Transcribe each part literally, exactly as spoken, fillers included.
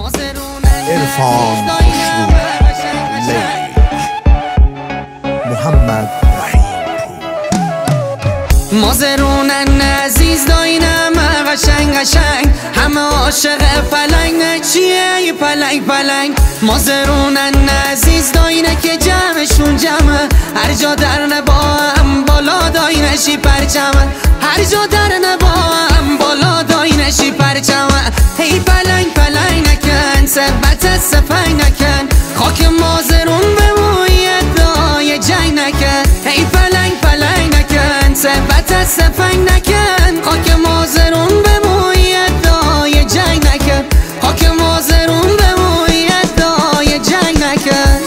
عرفان خوشرو لیک محمد رحیم مازرونن عزیز داینم قشنگ قشنگ همه عاشق پلنگ چیه پلنگ پلنگ مازرونن عزیز داینه که جمعشون جمعه هر جا در نباهم بالا داینشی پرچمه هر جا در نباهم بالا داینشی پرچمه هی پلنگ پلنگ نکن ثبت سفنگ نکن خاک مازرون به موی ادعای جنگ نکن هی پلنگ پلنگ نکن ثبت سفنگ نکن خاک مازرون به موی ادعای جنگ نکن خاک مازرون به موی ادعای جنگ نکن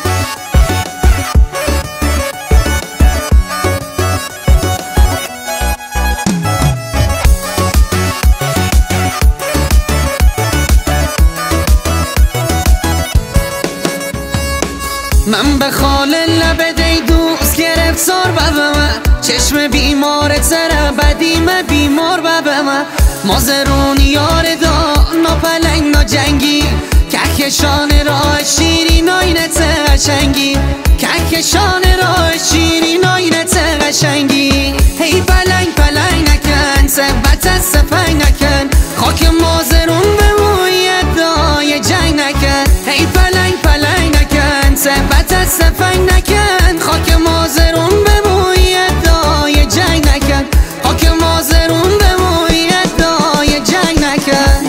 من به خال لب دی دوست گرفت سار ببمه چشم بیمار تره بدیم بیمار ببمه مازرون یار دا ناپلنگ ناجنگی کهکشان راه شیری ناینت قشنگی کهکشان راه شیری ناینت قشنگی هی پلنگ پلنگ نکن ثبت سفنگ نکن خاک مازرون به موی ادعای جنگ نکن هی پلنگ پلنگ نکن ثبت سفنگ نکن خاک مازرون به موی ادعای جنگ نکن خاک مازرون به موی ادعای جنگ نکن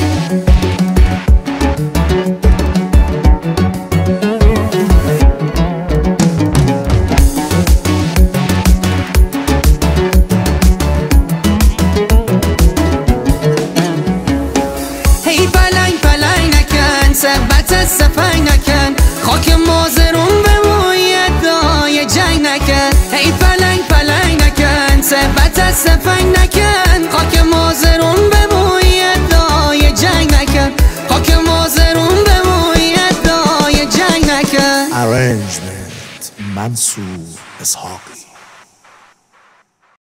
هی پلنگ پلنگ نکن ثبت سفنگ نکن خاک مازرون به موی ادعای جنگ نکن هی پلنگ پلنگ نکن ثبت سفنگ نکن خاک مازرون به موی ادعای جنگ نکن خاک مازرون به موی ادعای جنگ نکن Arrangement منصور اسحاقی